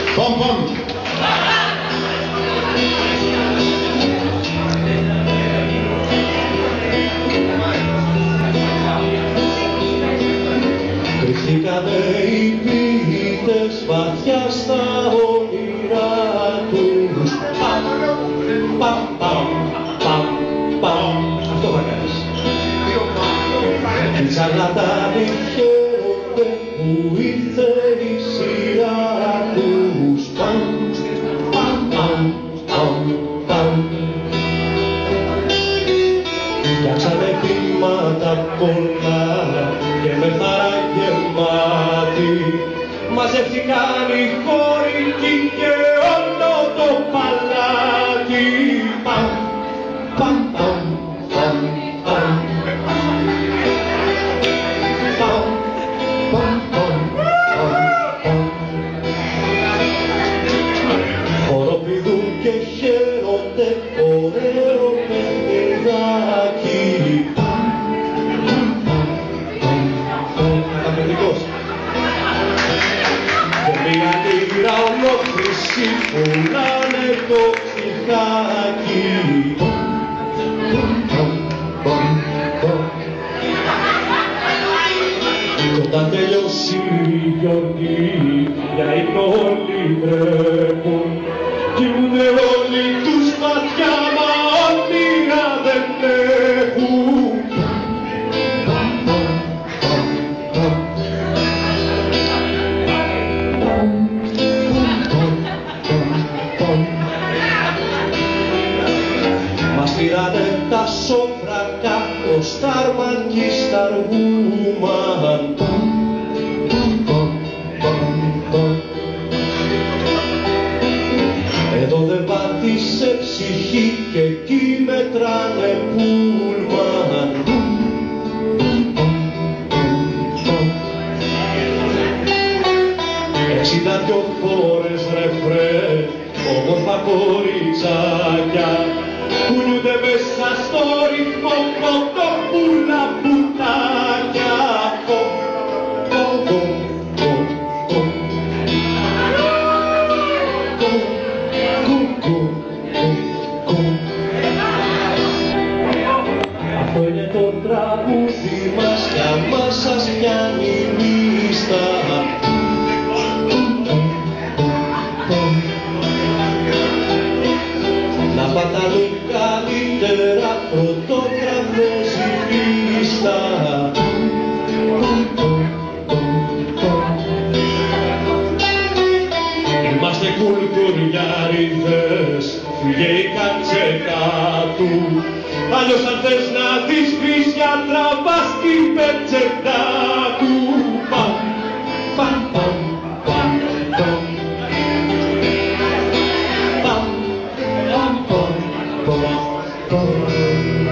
Πομ, πομ. Κρυφθήκανε οι ποιητές βαθιά στα όνειρά τους. Παμ, παμ, παμ, παμ, παμ. Αυτό θα κάνεις. Ξανά τα χαίρονται που ήρθε η σειρά τους. Παμ, παμ, παμ, παμ, παμ. Φτιάξανε βήματα πολλά και με χαρά γεμάτη μαζεύτηκαν οι χωρικοί και όλο το παλάτι. Παμ, παμ, παμ, παμ, παμ. Παμ, παμ, παμ, παμ, παμ. Χοροπηδούν και χαίρονται ωραίο παιδάκι. Και μια λίρα ολόκληση πουλάνε το ψυχάκι. Κι όταν τελειώσει η γιορτή για ύπνο όλοι τρέχουν. Κοιμούνται όλοι τους βαθιά μα όνειρα δεν έχουν. Μας πήρανε τα σόφρακα, ο Στάρμαν κι η Σταργούμαν. Εδώ δεν πάτησε ψυχή και εκεί μετράνε πούλμαν. Εξήντα δυο φορές ρεφρέ, όμορφα κοριτσάκια κουνιούνται μέσα στο ρυθμό κοτόπουλα πουτάκια. Αυτό είναι το τραγούδι μας, για μας σας πιάνει νύστα. Να παταλούν καλύτερα πρωτόγραφες η λίστα. Είμαστε κουλτουριάριδες, φύγε η κατσέτα του. Αλλιώς αν θες να δεις βυσιά τραβάς την πετσέτα του. Παμ, παμ, παμ, παμ, παμ. Παμ, παμ, παμ, παμ, παμ.